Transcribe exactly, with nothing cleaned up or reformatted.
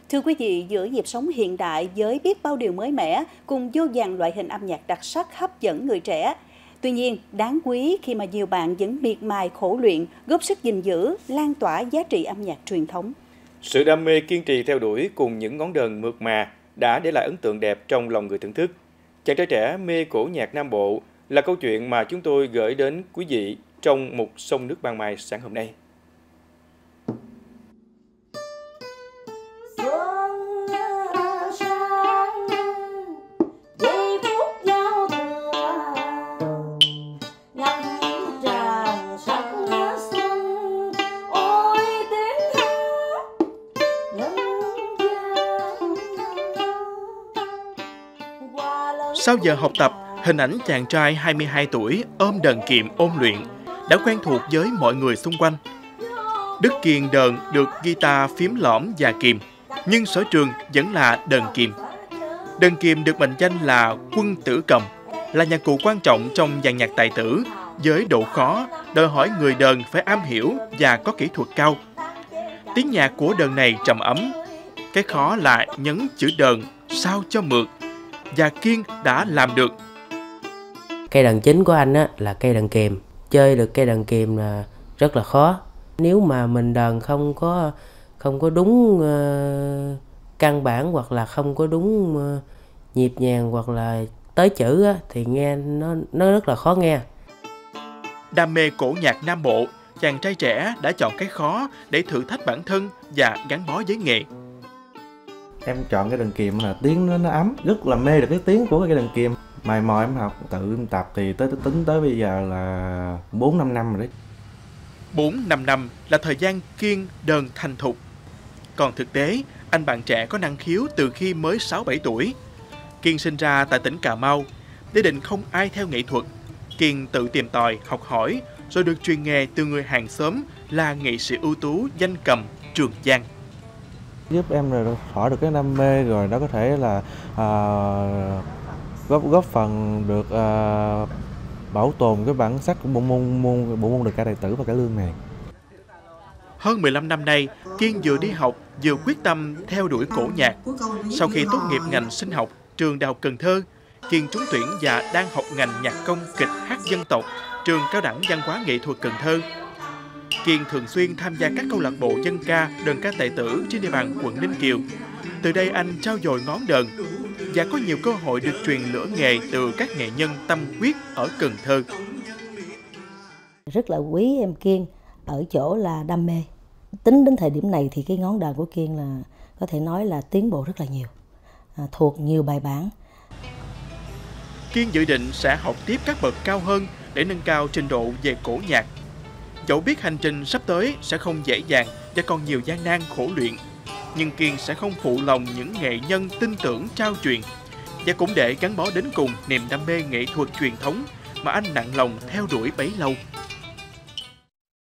Thưa quý vị, giữa nhịp sống hiện đại với biết bao điều mới mẻ cùng vô vàn loại hình âm nhạc đặc sắc hấp dẫn người trẻ. Tuy nhiên, đáng quý khi mà nhiều bạn vẫn miệt mài khổ luyện, góp sức gìn giữ, lan tỏa giá trị âm nhạc truyền thống. Sự đam mê kiên trì theo đuổi cùng những ngón đờn mượt mà đã để lại ấn tượng đẹp trong lòng người thưởng thức. Chàng trai trẻ mê cổ nhạc Nam Bộ là câu chuyện mà chúng tôi gửi đến quý vị trong một Sông Nước Ban Mai sáng hôm nay. Sau giờ học tập, hình ảnh chàng trai hai mươi hai tuổi ôm đờn kiềm ôn luyện đã quen thuộc với mọi người xung quanh. Đức kiềng đờn được guitar phím lõm và kìm, nhưng sở trường vẫn là đờn kiềm. Đờn kiềm được mệnh danh là quân tử cầm, là nhạc cụ quan trọng trong dàn nhạc tài tử, với độ khó đòi hỏi người đờn phải am hiểu và có kỹ thuật cao. Tiếng nhạc của đờn này trầm ấm, cái khó là nhấn chữ đờn sao cho mượt, và Kiên đã làm được. Cây đàn chính của anh á, là cây đàn kìm. Chơi được cây đàn kìm là rất là khó. Nếu mà mình đàn không có không có đúng uh, căn bản hoặc là không có đúng uh, nhịp nhàng hoặc là tới chữ á, thì nghe nó nó rất là khó nghe. Đam mê cổ nhạc Nam Bộ, chàng trai trẻ đã chọn cái khó để thử thách bản thân và gắn bó với nghề. Em chọn cái đàn kìm là tiếng nó, nó ấm, rất là mê được cái tiếng của cái đàn kìm. Mày mò em học, tự em tập thì tới tính tới bây giờ là bốn năm năm rồi đấy. bốn năm năm là thời gian Kiên đờn thành thục. Còn thực tế, anh bạn trẻ có năng khiếu từ khi mới sáu bảy tuổi. Kiên sinh ra tại tỉnh Cà Mau. Gia đình không ai theo nghệ thuật. Kiên tự tìm tòi, học hỏi, rồi được truyền nghề từ người hàng xóm là nghệ sĩ ưu tú danh cầm Trường Giang. Giúp em rồi thỏa được cái đam mê, rồi nó có thể là à, góp góp phần được à, bảo tồn cái bản sắc của bộ môn môn bộ môn đờn ca tài tử và cải lương này. Hơn mười lăm năm nay, Kiên vừa đi học vừa quyết tâm theo đuổi cổ nhạc. Sau khi tốt nghiệp ngành sinh học trường Đại học Cần Thơ, Kiên trúng tuyển và đang học ngành nhạc công kịch hát dân tộc trường Cao đẳng Văn hóa Nghệ thuật Cần Thơ. Kiên thường xuyên tham gia các câu lạc bộ dân ca, đờn ca tài tử trên địa bàn quận Ninh Kiều. Từ đây anh trau dồi ngón đờn và có nhiều cơ hội được truyền lửa nghề từ các nghệ nhân tâm huyết ở Cần Thơ. Rất là quý em Kiên ở chỗ là đam mê. Tính đến thời điểm này thì cái ngón đờn của Kiên là có thể nói là tiến bộ rất là nhiều, à, thuộc nhiều bài bản. Kiên dự định sẽ học tiếp các bậc cao hơn để nâng cao trình độ về cổ nhạc. Dẫu biết hành trình sắp tới sẽ không dễ dàng và còn nhiều gian nan khổ luyện, nhưng Kiên sẽ không phụ lòng những nghệ nhân tin tưởng trao truyền, và cũng để gắn bó đến cùng niềm đam mê nghệ thuật truyền thống mà anh nặng lòng theo đuổi bấy lâu.